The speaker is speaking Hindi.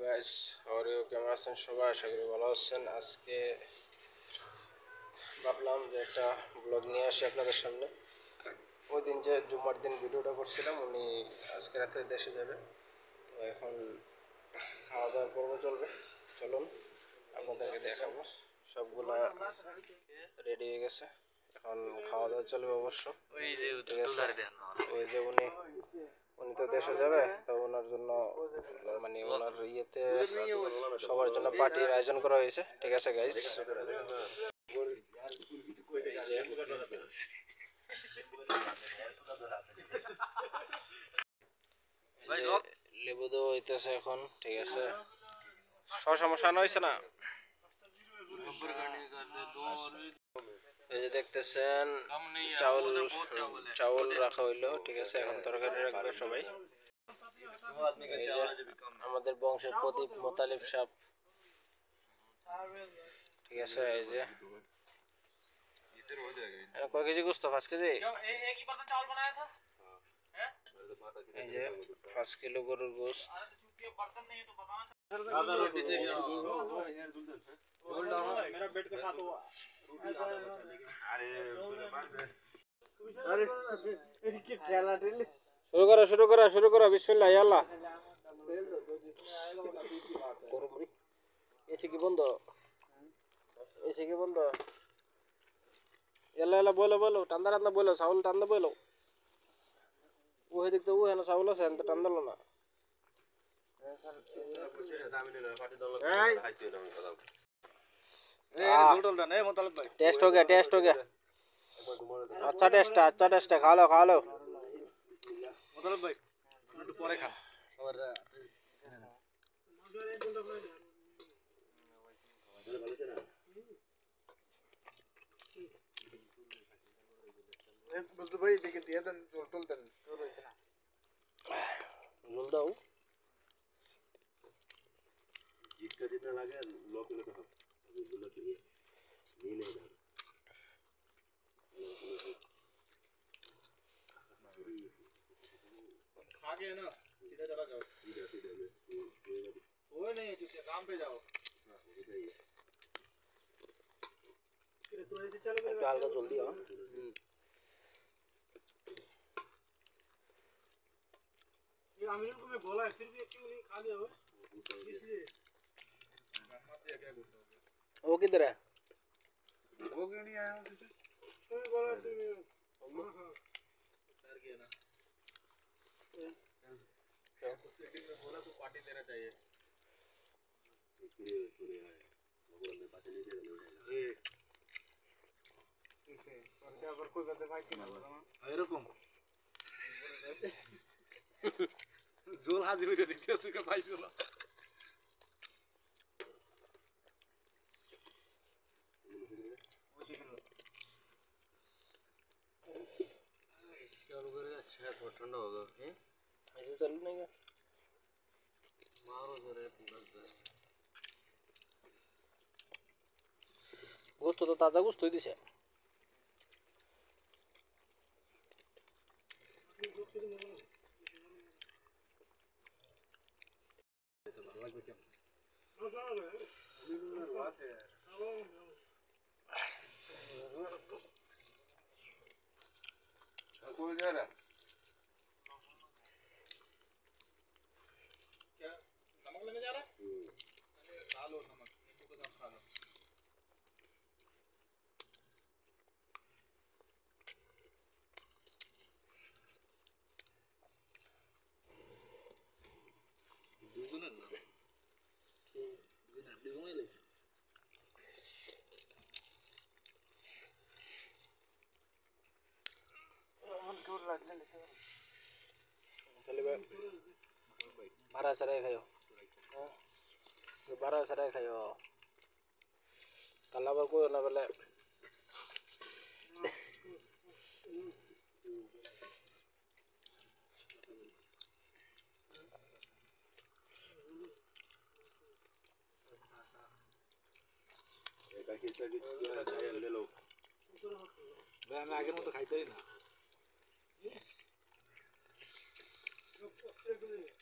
গাইস, আর কেমন আছেন সবাই? আশা করি ভালো আছেন। আজকে ভাবলাম যে একটা ব্লগ নিয়ে আসি আপনাদের সামনে। ওই দিন যে জুম্মার দিন ভিডিওটা করছিলাম, উনি আজকে রাতে দেশে যাবে, তো এখন খাওয়া দাওয়ার পর্ব চলবে। চলুন আপনাদেরকে দেখাবো। সবগুলা রেডি হয়ে গেছে, এখন খাওয়া দাওয়া চলবে অবশ্য। ওই যে উনি তো দেশে যাবে, তো ওনার জন্য মানে ওনার ইয়েতে সবার জন্য পার্টির আয়োজন করা হয়েছে। ঠিক আছে গাইস, লেবু দেওয়া হইতেছে এখন। ঠিক আছে, সমস্যা হয়েছে না? এই যে দেখতেছেন চাউল রাখা হইলো। ঠিক আছে, এখন তরকারি রাখবে সবাই। আমাদের বংশের প্রদীপ মোতালিব সাহেব। ঠিক আছে, এই যে কয় কেজি গোস্ত? 5 কেজি। এই যে 5 কিলো গরুর গোস্ত। শুরু করো বিসমিল্লাহ আল্লাহ। এসি কি বন্ধ? এলা বলো টান্দা বলো, চাউল টান্দা বলো। ওহে দেখতে ও হেন চাউল আছে, তো টান্দলো না। टेस्ट हो गया। अच्छा टेस्ट है। खा लो। मतलब भाई পরে খা। বলতো ভাই দেখে দিয়ে দেন, জল দেন, জল দাও। जितना लगे लोग खा गए ना, सीधा चला जाओ। वो नहीं है, काम पे जाओ। हल्का जल्दी आओ। ये अमीर को मैं बोला है, फिर भी क्यों नहीं खा लिया? इसलिए वो किधर है? वो क्यों नहीं आया? तुम बोला डर गया ना। सेटिंग में बोला तो पार्टी लेना चाहिए। আবার কই বাদে ভাই কিনা বলো এরকম জোল হাজির হয়ে দিতে আছে কে পাইছো না। चालू कर अच्छा है, थोड़ा ठंडा होगा। ऐसे चल नहीं क्या मारो जरा गोश्त तो ताजा गोश्त ही दिसे। कोई जा रहा क्या? नमक लेने जा रहा है? खा लो नमक, नींबू के साथ खा लो। দুজনের না দুজন আপনি ঘুমাই লাইছে। बारह सराय खायो कल को ना बोले ले लो। मैं आगे मत खाई ना।